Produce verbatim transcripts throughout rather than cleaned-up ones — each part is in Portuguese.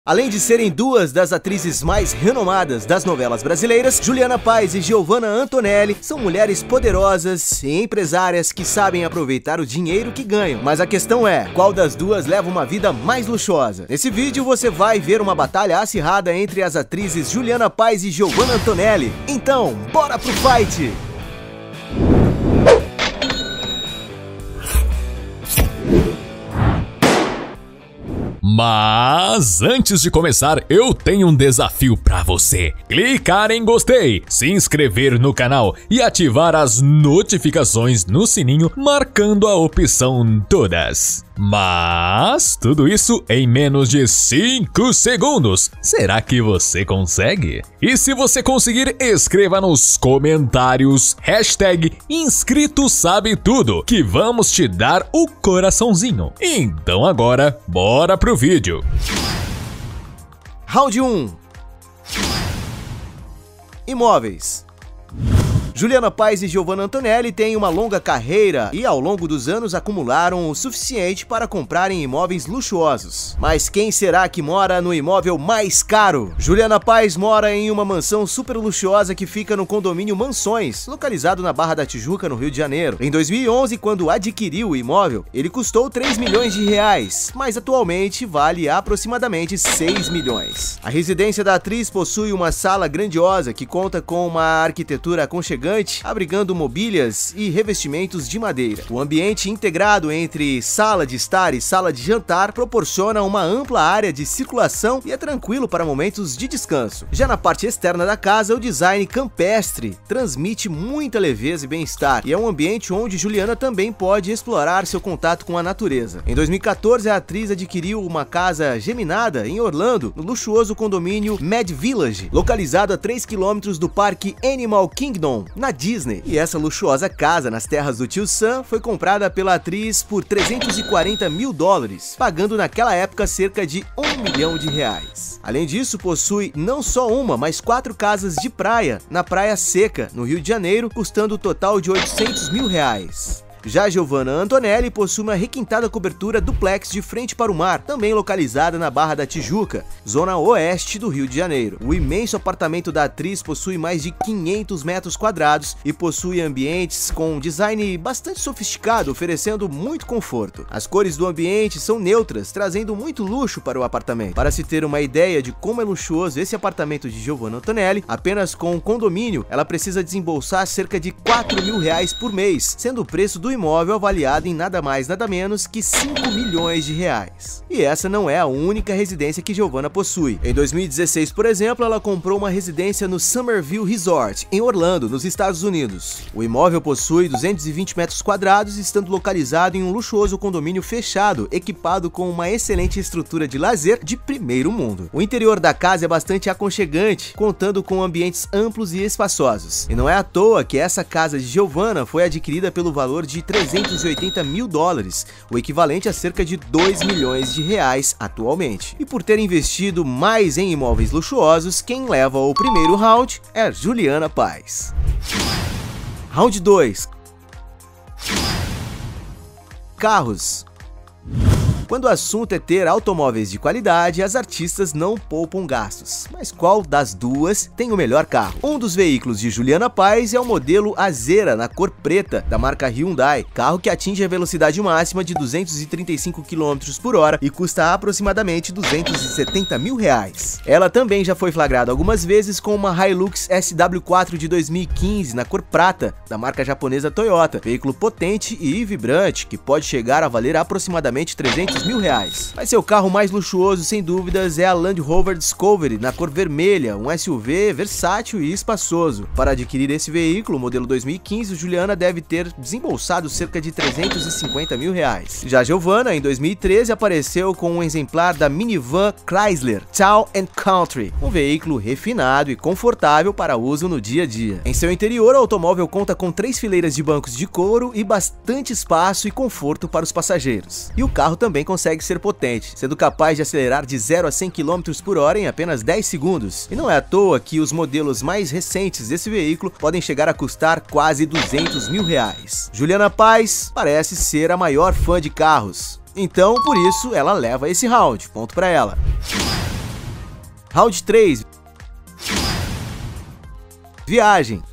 Além de serem duas das atrizes mais renomadas das novelas brasileiras, Juliana Paz e Giovanna Antonelli são mulheres poderosas e empresárias que sabem aproveitar o dinheiro que ganham. Mas a questão é, qual das duas leva uma vida mais luxuosa? Nesse vídeo você vai ver uma batalha acirrada entre as atrizes Juliana Paz e Giovanna Antonelli. Então, bora pro fight! Mas antes de começar, eu tenho um desafio pra você. Clicar em gostei, se inscrever no canal e ativar as notificações no sininho, marcando a opção todas. Mas tudo isso em menos de cinco segundos. Será que você consegue? E se você conseguir, escreva nos comentários hashtag inscrito sabe tudo, que vamos te dar o coraçãozinho. Então agora, bora pro vídeo. Round um. Imóveis. Juliana Paz e Giovanna Antonelli têm uma longa carreira e ao longo dos anos acumularam o suficiente para comprarem imóveis luxuosos. Mas quem será que mora no imóvel mais caro? Juliana Paz mora em uma mansão super luxuosa que fica no condomínio Mansões, localizado na Barra da Tijuca, no Rio de Janeiro. Em dois mil e onze, quando adquiriu o imóvel, ele custou três milhões de reais, mas atualmente vale aproximadamente seis milhões. A residência da atriz possui uma sala grandiosa que conta com uma arquitetura aconchegante, abrigando mobílias e revestimentos de madeira. O ambiente integrado entre sala de estar e sala de jantar proporciona uma ampla área de circulação e é tranquilo para momentos de descanso. Já na parte externa da casa, o design campestre transmite muita leveza e bem-estar, e é um ambiente onde Juliana também pode explorar seu contato com a natureza. Em dois mil e quatorze, a atriz adquiriu uma casa geminada em Orlando, no luxuoso condomínio Mad Village, localizado a três quilômetros do parque Animal Kingdom, na Disney. E essa luxuosa casa nas terras do Tio Sam foi comprada pela atriz por trezentos e quarenta mil dólares, pagando naquela época cerca de um milhão de reais. Além disso, possui não só uma, mas quatro casas de praia na Praia Seca, no Rio de Janeiro, custando um total de oitocentos mil reais. Já Giovanna Antonelli possui uma requintada cobertura duplex de frente para o mar, também localizada na Barra da Tijuca, zona oeste do Rio de Janeiro. O imenso apartamento da atriz possui mais de quinhentos metros quadrados e possui ambientes com um design bastante sofisticado, oferecendo muito conforto. As cores do ambiente são neutras, trazendo muito luxo para o apartamento. Para se ter uma ideia de como é luxuoso esse apartamento de Giovanna Antonelli, apenas com o condomínio, ela precisa desembolsar cerca de quatro mil reais por mês, sendo o preço do imóvel avaliado em nada mais nada menos que cinco milhões de reais. E essa não é a única residência que Giovanna possui. Em dois mil e dezesseis, por exemplo, ela comprou uma residência no Summerville Resort, em Orlando, nos Estados Unidos. O imóvel possui duzentos e vinte metros quadrados, estando localizado em um luxuoso condomínio fechado, equipado com uma excelente estrutura de lazer de primeiro mundo. O interior da casa é bastante aconchegante, contando com ambientes amplos e espaçosos. E não é à toa que essa casa de Giovanna foi adquirida pelo valor de trezentos e oitenta mil dólares, o equivalente a cerca de dois milhões de reais atualmente. E por ter investido mais em imóveis luxuosos, quem leva o primeiro round é Juliana Paz. Round dois. Carros. Quando o assunto é ter automóveis de qualidade, as artistas não poupam gastos. Mas qual das duas tem o melhor carro? Um dos veículos de Juliana Paz é o modelo Azera, na cor preta, da marca Hyundai, carro que atinge a velocidade máxima de duzentos e trinta e cinco quilômetros por hora e custa aproximadamente duzentos e setenta mil reais. Ela também já foi flagrada algumas vezes com uma Hilux S W quatro de dois mil e quinze, na cor prata, da marca japonesa Toyota, veículo potente e vibrante, que pode chegar a valer aproximadamente trezentos mil reais. Mas seu carro mais luxuoso, sem dúvidas, é a Land Rover Discovery, na cor vermelha, um S U V versátil e espaçoso. Para adquirir esse veículo, modelo dois mil e quinze, Juliana deve ter desembolsado cerca de trezentos e cinquenta mil reais. Já Giovanna, em dois mil e treze, apareceu com um exemplar da minivan Chrysler Town and Country, um veículo refinado e confortável para uso no dia a dia. Em seu interior, o automóvel conta com três fileiras de bancos de couro e bastante espaço e conforto para os passageiros. E o carro também consegue ser potente, sendo capaz de acelerar de zero a cem quilômetros por hora em apenas dez segundos. E não é à toa que os modelos mais recentes desse veículo podem chegar a custar quase duzentos mil reais. Juliana Paz parece ser a maior fã de carros, então por isso ela leva esse round, ponto pra ela. Round três. Viagem.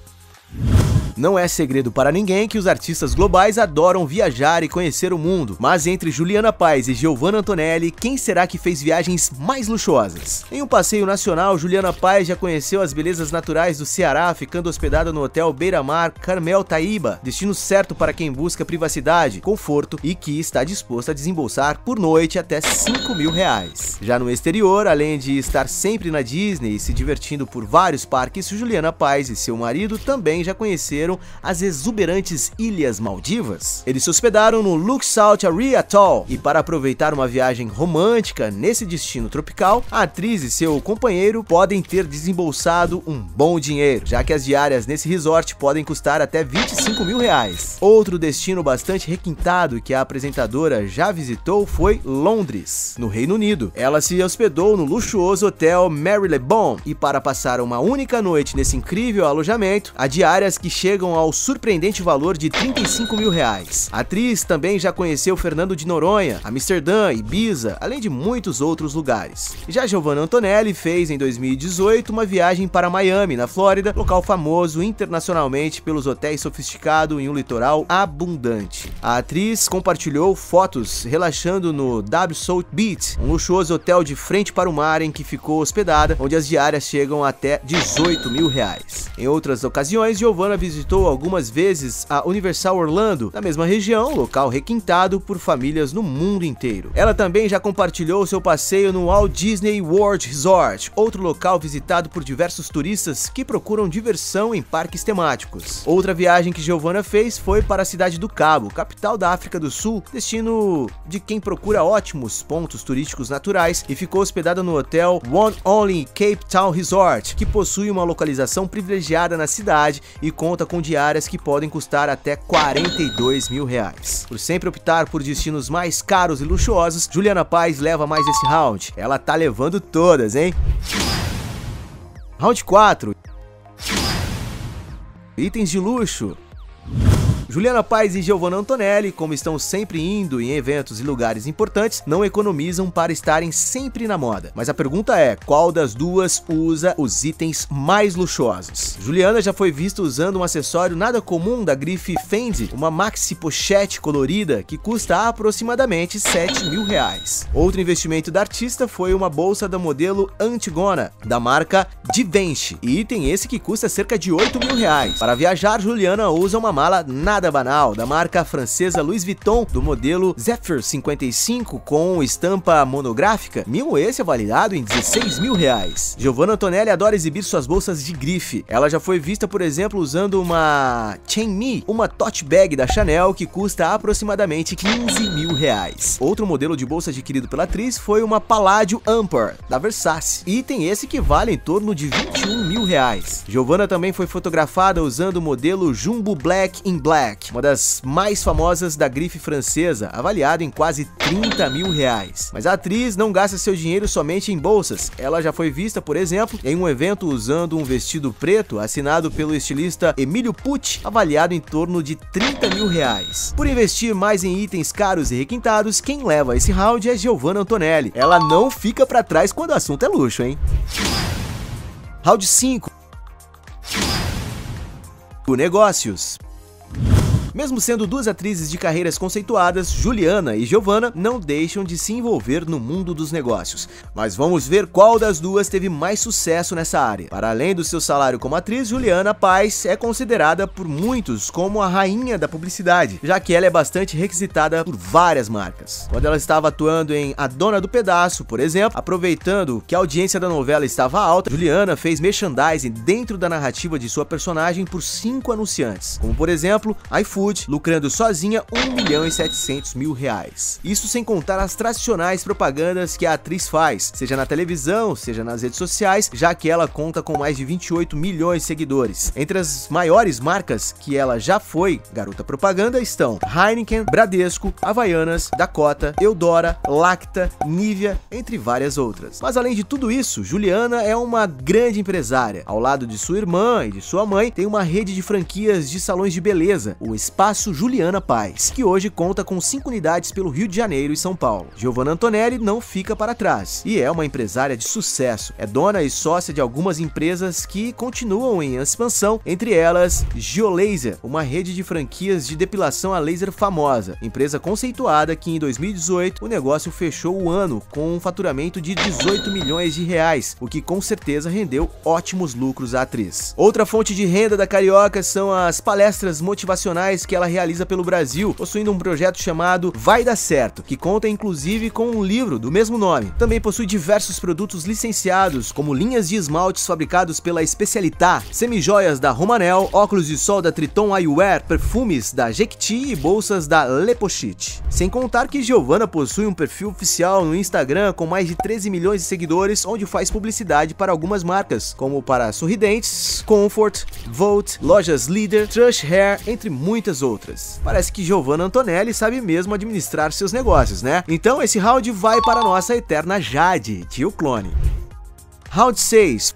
Não é segredo para ninguém que os artistas globais adoram viajar e conhecer o mundo, mas entre Juliana Paz e Giovanna Antonelli, quem será que fez viagens mais luxuosas? Em um passeio nacional, Juliana Paz já conheceu as belezas naturais do Ceará, ficando hospedada no hotel Beira-Mar Carmel Taíba, destino certo para quem busca privacidade, conforto e que está disposto a desembolsar por noite até cinco mil reais. Já no exterior, além de estar sempre na Disney e se divertindo por vários parques, Juliana Paz e seu marido também já conheceram as exuberantes Ilhas Maldivas. Eles se hospedaram no Luxor Area Atoll e, para aproveitar uma viagem romântica nesse destino tropical, a atriz e seu companheiro podem ter desembolsado um bom dinheiro, já que as diárias nesse resort podem custar até vinte e cinco mil reais. Outro destino bastante requintado que a apresentadora já visitou foi Londres, no Reino Unido. Ela se hospedou no luxuoso hotel Marylebone e, para passar uma única noite nesse incrível alojamento, há diárias que chegam ao surpreendente valor de trinta e cinco mil reais. A atriz também já conheceu Fernando de Noronha, Amsterdã, Ibiza, além de muitos outros lugares. Já Giovanna Antonelli fez em dois mil e dezoito uma viagem para Miami, na Flórida, local famoso internacionalmente pelos hotéis sofisticados em um litoral abundante. A atriz compartilhou fotos relaxando no W South Beach, um luxuoso hotel de frente para o mar em que ficou hospedada, onde as diárias chegam até dezoito mil reais. Em outras ocasiões, Giovanna visitou algumas vezes a Universal Orlando, na mesma região, local requintado por famílias no mundo inteiro. Ela também já compartilhou seu passeio no Walt Disney World Resort, outro local visitado por diversos turistas que procuram diversão em parques temáticos. Outra viagem que Giovanna fez foi para a cidade do Cabo, capital da África do Sul, destino de quem procura ótimos pontos turísticos naturais, e ficou hospedada no hotel One Only Cape Town Resort, que possui uma localização privilegiada na cidade e conta com diárias que podem custar até quarenta e dois mil reais. Por sempre optar por destinos mais caros e luxuosos, Juliana Paz leva mais esse round. Ela tá levando todas, hein? Round quatro. Itens de luxo. Juliana Paz e Giovanna Antonelli, como estão sempre indo em eventos e lugares importantes, não economizam para estarem sempre na moda. Mas a pergunta é, qual das duas usa os itens mais luxuosos? Juliana já foi vista usando um acessório nada comum da grife Fendi, uma maxi pochete colorida que custa aproximadamente sete mil reais. Outro investimento da artista foi uma bolsa da modelo Antigona, da marca Givenchy, item esse que custa cerca de oito mil reais. Para viajar, Juliana usa uma mala nada banal, da marca francesa Louis Vuitton, do modelo Zephyr cinquenta e cinco, com estampa monográfica, mimo esse avaliado em dezesseis mil reais. Giovanna Antonelli adora exibir suas bolsas de grife. Ela já foi vista, por exemplo, usando uma Chain Me, uma tote bag da Chanel, que custa aproximadamente quinze mil reais. Outro modelo de bolsa adquirido pela atriz foi uma Palladio Amper, da Versace, item esse que vale em torno de vinte e um mil reais. Giovanna também foi fotografada usando o modelo Jumbo Black in Black, uma das mais famosas da grife francesa, avaliado em quase trinta mil reais. Mas a atriz não gasta seu dinheiro somente em bolsas. Ela já foi vista, por exemplo, em um evento usando um vestido preto assinado pelo estilista Emílio Pucci, avaliado em torno de trinta mil reais. Por investir mais em itens caros e requintados, quem leva esse round é Giovanna Antonelli. Ela não fica pra trás quando o assunto é luxo, hein? Round cinco. Negócios. Mesmo sendo duas atrizes de carreiras conceituadas, Juliana e Giovanna não deixam de se envolver no mundo dos negócios. Mas vamos ver qual das duas teve mais sucesso nessa área. Para além do seu salário como atriz, Juliana Paz é considerada por muitos como a rainha da publicidade, já que ela é bastante requisitada por várias marcas. Quando ela estava atuando em A Dona do Pedaço, por exemplo, aproveitando que a audiência da novela estava alta, Juliana fez merchandising dentro da narrativa de sua personagem por cinco anunciantes, como por exemplo, iFood, lucrando sozinha um milhão e setecentos mil reais. Isso sem contar as tradicionais propagandas que a atriz faz, seja na televisão, seja nas redes sociais, já que ela conta com mais de vinte e oito milhões de seguidores. Entre as maiores marcas que ela já foi garota propaganda estão Heineken, Bradesco, Havaianas, Dakota, Eudora, Lacta, Nivea, entre várias outras. Mas além de tudo isso, Juliana é uma grande empresária. Ao lado de sua irmã e de sua mãe, tem uma rede de franquias de salões de beleza, o Espaço Juliana Paz, que hoje conta com cinco unidades pelo Rio de Janeiro e São Paulo. Giovanna Antonelli não fica para trás e é uma empresária de sucesso. É dona e sócia de algumas empresas que continuam em expansão, entre elas Geolaser, uma rede de franquias de depilação a laser famosa, empresa conceituada que em dois mil e dezoito o negócio fechou o ano com um faturamento de dezoito milhões de reais, o que com certeza rendeu ótimos lucros à atriz. Outra fonte de renda da carioca são as palestras motivacionais que ela realiza pelo Brasil, possuindo um projeto chamado Vai Dar Certo, que conta inclusive com um livro do mesmo nome. Também possui diversos produtos licenciados, como linhas de esmaltes fabricados pela Especialità, semijoias da Romanel, óculos de sol da Triton Eyewear, perfumes da Jequiti e bolsas da Le Pochit. Sem contar que Giovanna possui um perfil oficial no Instagram com mais de treze milhões de seguidores, onde faz publicidade para algumas marcas, como para Sorridentes, Comfort, Volt, Lojas Líder, Trush Hair, entre muitas outras. Parece que Giovanna Antonelli sabe mesmo administrar seus negócios, né? Então esse round vai para a nossa eterna Jade, tio clone. Round seis.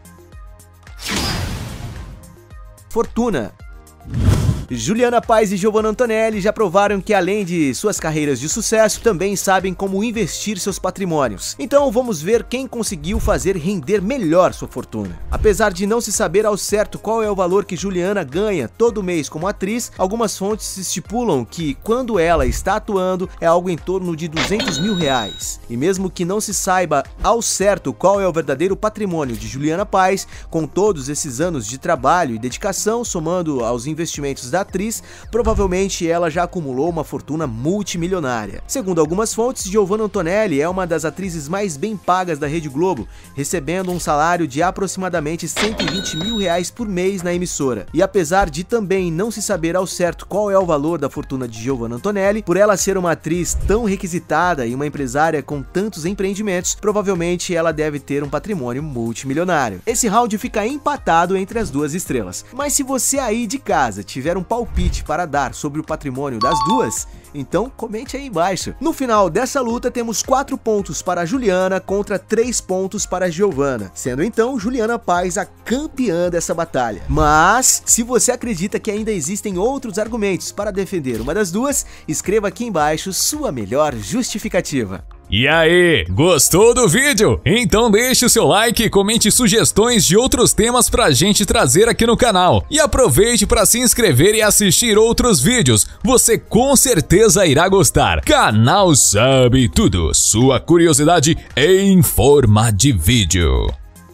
Fortuna. Juliana Paz e Giovanna Antonelli já provaram que, além de suas carreiras de sucesso, também sabem como investir seus patrimônios. Então vamos ver quem conseguiu fazer render melhor sua fortuna. Apesar de não se saber ao certo qual é o valor que Juliana ganha todo mês como atriz, algumas fontes estipulam que, quando ela está atuando, é algo em torno de duzentos mil reais. E mesmo que não se saiba ao certo qual é o verdadeiro patrimônio de Juliana Paz, com todos esses anos de trabalho e dedicação, somando aos investimentos da atriz, provavelmente ela já acumulou uma fortuna multimilionária. Segundo algumas fontes, Giovanna Antonelli é uma das atrizes mais bem pagas da Rede Globo, recebendo um salário de aproximadamente cento e vinte mil reais por mês na emissora. E apesar de também não se saber ao certo qual é o valor da fortuna de Giovanna Antonelli, por ela ser uma atriz tão requisitada e uma empresária com tantos empreendimentos, provavelmente ela deve ter um patrimônio multimilionário. Esse round fica empatado entre as duas estrelas. Mas se você aí de casa tiver um palpite para dar sobre o patrimônio das duas, então comente aí embaixo. No final dessa luta temos quatro pontos para a Juliana contra três pontos para a Giovanna, sendo então Juliana Paz a campeã dessa batalha. Mas se você acredita que ainda existem outros argumentos para defender uma das duas, escreva aqui embaixo sua melhor justificativa. E aí, gostou do vídeo? Então deixe o seu like e comente sugestões de outros temas pra gente trazer aqui no canal. E aproveite para se inscrever e assistir outros vídeos, você com certeza irá gostar. Canal Sabe Tudo, sua curiosidade em forma de vídeo.